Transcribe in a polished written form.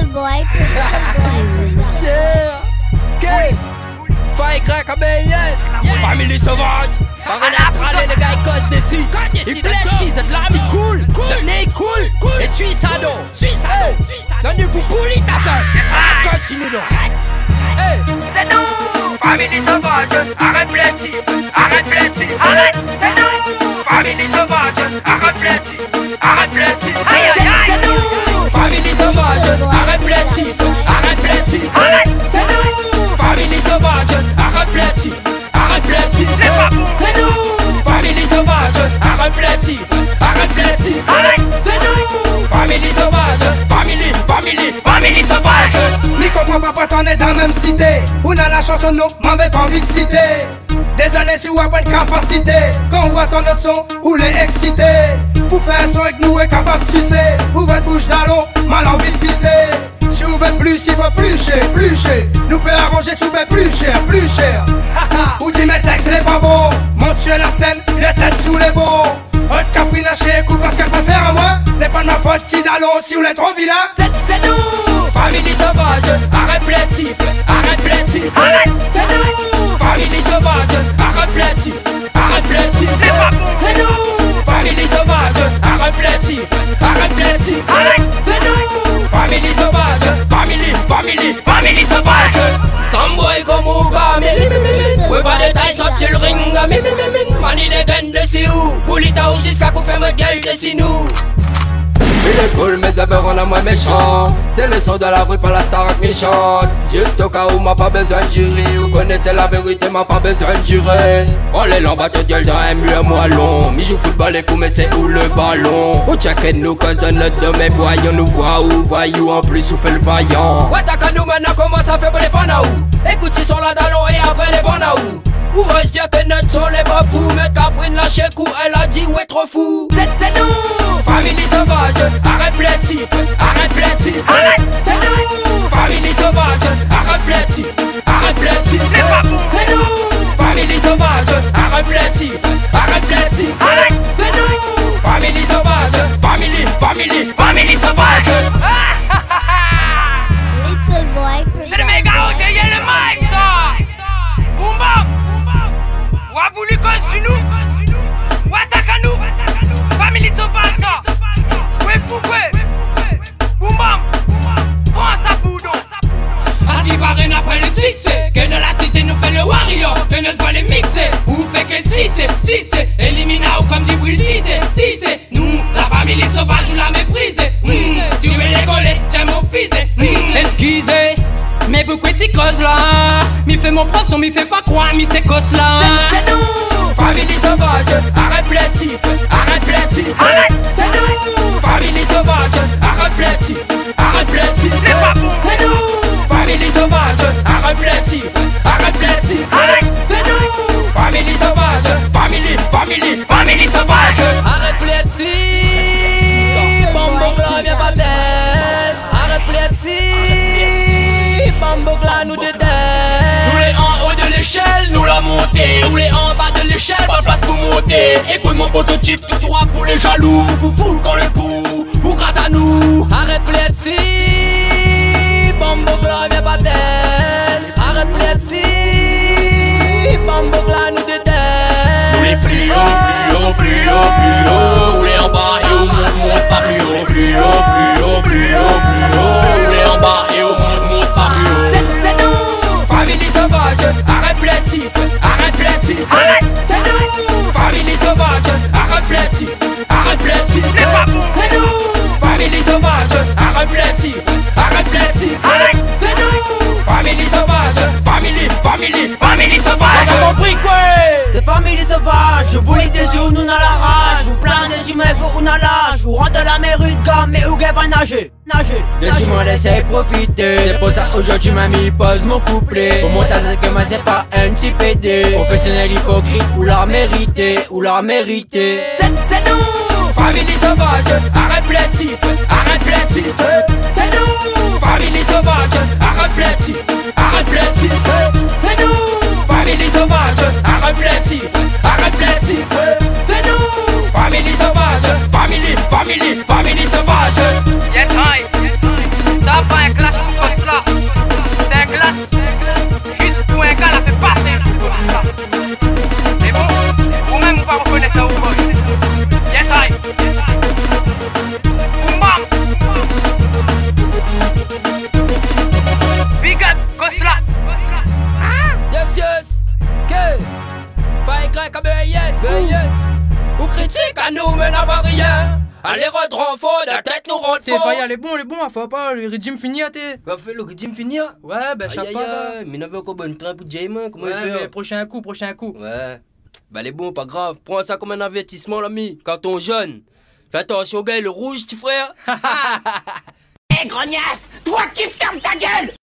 Little boy, T.I.F.I.N, FamiLy sauvage. On va aller les gars, ils causent des si. Ils plexisent, c'est de l'ami cool. C'est né cool. Et Skayd'O. Donne du poupouli ta soeur. Arrête si nous non. C'est nous, FamiLy sauvage. Arrête blessé, arrête blessé, arrête. C'est nous, FamiLy sauvage. Arrête blessé, arrête blessé. Aïe aïe aïe. C'est nous, FamiLy sauvage. Arrête blessé, arrête blessé, arrête. C'est nous, FamiLy sauvage. Arrête blessé, arrête blessé. C'est pas bon. C'est nous, FamiLy sauvage. Arrête blessé, arrête blessé, arrête. C'est nous, FamiLy sauvage. FamiLy sauvage. Mi comprends pas pourquoi on est dans la même cité. On a la chanson, non, m'avait pas envie de citer. Désolé si on a pas de capacité. Quand on attend notre son, on est excité. Pour faire un son avec nous, on est capable de sucer. Ouvre votre bouche d'allon, mal envie de pisser. Si on veut plus, il faut plus cher. Nous peut arranger sous mais plus cher. Ou dit mes textes, c'est pas bon. Mon tuer la scène, les têtes sous les bons. Votre café lâché, coup parce qu'elle préfère à moi. N'est pas de ma faute, petit d'allon, si on est trop vilain. C'est nous, FamiLy sauvage. Arrête blessé, arrête blessé, arrête. C'est nous, FamiLy sauvage. Arrête blessé, arrête blessé, C'est pas bon. c'est nous, FamiLy sauvage. Arrête blessé, arrête blessé, arrête. C'est nous, FamiLy sauvage. FamiLy sauvage. Some boy comme Ouga, oui pas de taille sorti le ring. Mani des gaines de si où Boulita ou jusqu'à qu'on fait ma gueule de si nous. Il est cool mais ça veut rendre moins méchant. C'est le son de la rue par la star méchante. Juste au cas où m'a pas besoin de jurer. Vous connaissez la vérité, m'a pas besoin de jurer. On les lambattes de gueule dans un mur moellon. Mi joue football et coups mais c'est où le ballon. Ou check nous cause de notre domaine. Voyons nous voir où voyou en plus ou fait le vaillant. Ouais t'as qu'à nous maintenant comment ça fait pour les fans à où. Écoute ils sont là dans l'eau et après les bons à où. Ou ose dire que notre son les pas fous. Mais T.I.F.I.N lâché coup elle a dit ouais trop fou. C'est nous, FamiLy sauvage. Arrête blessé, arrête blessé, arrête. C'est nous, FamiLy sauvage. Arrête blessé, arrête blessé, C'est pas bon. c'est nous, FamiLy sauvage. Arrête blessé, arrête blessé, arrête. C'est nous, FamiLy sauvage. FamiLy sauvage. Little boy, C'est le méga haut derrière le mic, ça. Boum bam. Ou a voulu cause sur nous. Ou attaque à nous. FamiLy sauvage, ça. Ouais, pourquoi? Boum bam. Prends ça boudon. À ce qui paraît après le succès, que dans la cité nous fait le warrior, que notre voix les mixer. Ou fait que si c'est, élimina ou comme dit Will si c'est, nous, la FamiLy sauvage ou la mépriser. Si tu veux les coller, j'aime mon fils. Excusez, mais pourquoi tu causes là? Mi fait mon propre son, mi fait pas quoi, mi c'est cause là. C'est nous, FamiLy sauvage. Arrête blessé, arrête blessé, arrête. C'est nous, FamiLy sauvage. Arrête blessé, arrête blessé, C'est pas bon. c'est nous, FamiLy sauvage. Arrête blessé, arrête blessé, arrête. C'est nous, FamiLy sauvage. FamiLy sauvage. Arrête blessé, Bambogla viens pas test. Arrête blessé, Bambogla nous déteste. Nous les en haut de l'échelle, nous la montée. Nous les en bas de l'échelle, pas de place pour monter. Écoute mon prototype tout droit pour les jaloux. Vous quand le coup, ou gratte à nous. Arrête blessé, Bambogla viens pas test. Arrête blessé, Bambogla nous déteste. Nous les plus haut, nous les en bas et au monte par plus haut. Plus haut, nous les en bas et au monte par plus haut. C'est nous, FamiLy sauvage. Arrête blessé, arrête blessé, arrête. C'est nous, FamiLy sauvage. Arrête blessé, arrête blessé, C'est pas bon. c'est nous, FamiLy sauvage. Arrête blessé, arrête blessé, arrête. C'est nous, FamiLy sauvage. FamiLy sauvage. T'as compris quoi? C'est FamiLy sauvage, je bouille dessus, nous on a la rage. Vous plein dessus, mais vous on a l'âge. Vous rentrez de la mer de gomme, mais où qu'elle pas nager. Dessus moi laissez profiter. C'est pour ça aujourd'hui mamie pose mon couplet. Pour mon tasse que moi c'est pas un petit PD. Professionnel hypocrite ou leur mérité. C'est nous, FamiLy sauvage. Arrête blessé, arrête blessé, c'est nous, FamiLy sauvage. Arrête blessé, arrête blessé, c'est nous, FamiLy sauvage. Arrête blessé, arrête blessé, c'est nous, FamiLy sauvage. FamiLy sauvage. Yes, hi. Stop, qu'à nous, mais n'a pas rien. Allez, redrons faux, la tête nous rentre faux. T.I.F.I.N, elle est bon, faut pas, le régime fini à t'es. Quoi fait le régime fini? Ouais, ben, chaque pas. Mais n'avait encore bon train pour James, comment il Ouais, fait? mais prochain coup. Ouais. Bah, elle est bon, pas grave. Prends ça comme un avertissement, l'ami. Carton jaune. Fais attention, gars, le rouge, petit frère. Hé, grognasse, toi qui fermes ta gueule.